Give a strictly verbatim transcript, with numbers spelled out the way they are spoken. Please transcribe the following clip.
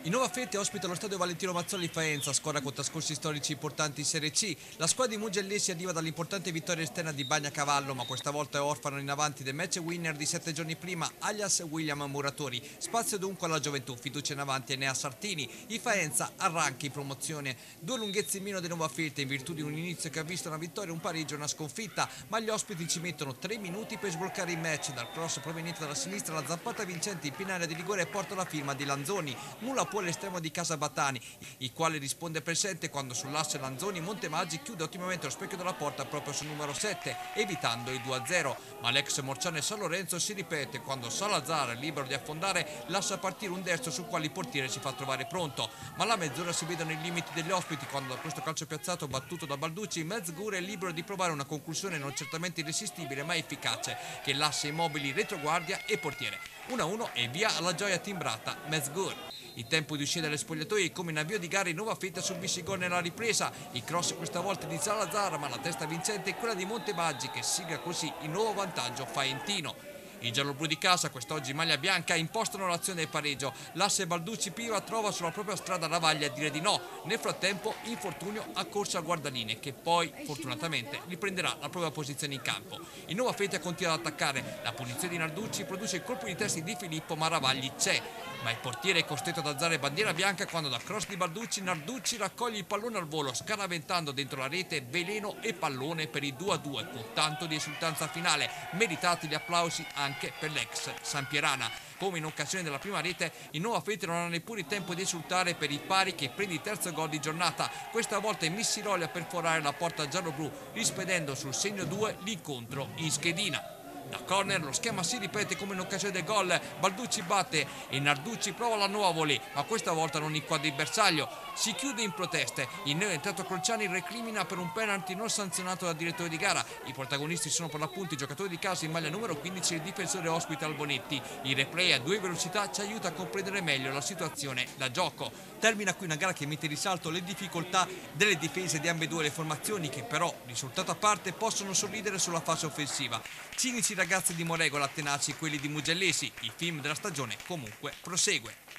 Il Nova Fette ospita lo stadio Valentino Mazzoli Faenza, squadra con trascorsi storici importanti in Serie C. La squadra di Mugellesi arriva dall'importante vittoria esterna di Bagnacavallo, ma questa volta è orfano in avanti del match winner di sette giorni prima, alias William Muratori. Spazio dunque alla gioventù, fiducia in avanti Enea Sartini. I Faenza arranca in promozione. Due lunghezze in meno del Nova Fette in virtù di un inizio che ha visto una vittoria, un pareggio e una sconfitta, ma gli ospiti ci mettono tre minuti per sbloccare il match. Dal cross proveniente dalla sinistra, la zampata vincente in pinale di rigore porta la firma di Lanzoni. Nulla può l'estremo di Casa Battani, il quale risponde presente quando sull'asse Lanzoni Montemaggi chiude ottimamente lo specchio della porta proprio sul numero sette, evitando il due a zero. Ma l'ex Morciane San Lorenzo si ripete quando Salazar, libero di affondare, lascia partire un destro sul quale il portiere si fa trovare pronto. Ma la mezz'ora si vedono i limiti degli ospiti quando da questo calcio piazzato battuto da Balducci, Mezgur è libero di provare una conclusione non certamente irresistibile ma efficace, che lascia immobili retroguardia e portiere. uno a uno e via alla gioia timbrata Mezgur. Il tempo di uscire dalle spogliatoie come in avvio di gara in Nova Fette subisce il gol nella ripresa. Il cross questa volta di Salazar, ma la testa vincente è quella di Montemaggi che sigla così il nuovo vantaggio faentino. I gialloblu di casa, quest'oggi in maglia bianca, impostano l'azione del pareggio. L'asse Balducci Piva trova sulla propria strada Ravaglia a dire di no. Nel frattempo, infortunio a corsa a guardaline, che poi, fortunatamente, riprenderà la propria posizione in campo. Il Nova Fette continua ad attaccare. La punizione di Narducci produce il colpo di testa di Filippo, ma Ravagli c'è. Ma il portiere è costretto ad alzare bandiera bianca quando da cross di Balducci Narducci raccoglie il pallone al volo, scaraventando dentro la rete veleno e pallone per il due a due, con tanto di esultanza finale. Meritati gli applausi anche per l'ex Sampierana. Come in occasione della prima rete, il Nova Fette non ha neppure il tempo di esultare per il pari che prende il terzo gol di giornata. Questa volta è Missiroli a perforare la porta gialloblu, rispedendo sul segno due l'incontro in schedina. Da corner lo schema si ripete come in occasione del gol, Balducci batte e Narducci prova la nuova volée, ma questa volta non inquadra il bersaglio. Si chiude in proteste, il neo entrato Crociani recrimina per un penalty non sanzionato dal direttore di gara. I protagonisti sono per l'appunto i giocatori di casa in maglia numero quindici e il difensore ospite Albonetti. Il replay a due velocità ci aiuta a comprendere meglio la situazione da gioco. Termina qui una gara che mette in risalto le difficoltà delle difese di ambedue le formazioni, che però, risultato a parte, possono sorridere sulla fase offensiva. Cinici ragazzi di Moregola, tenaci quelli di Mugellesi, il film della stagione comunque prosegue.